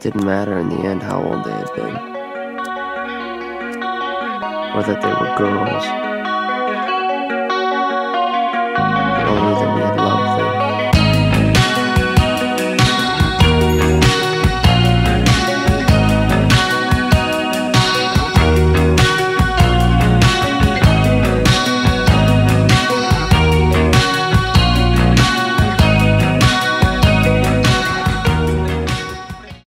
didn't matter in the end how old they had been, or that they were girls.